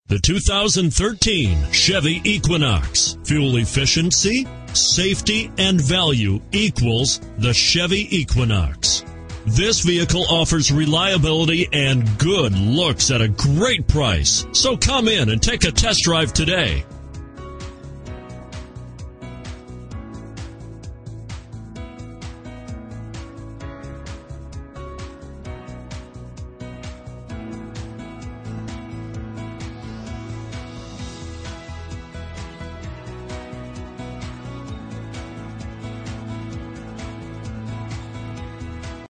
The 2013 Chevy Equinox. Fuel efficiency, safety, and value equals the Chevy Equinox. This vehicle offers reliability and good looks at a great price. So come in and take a test drive today.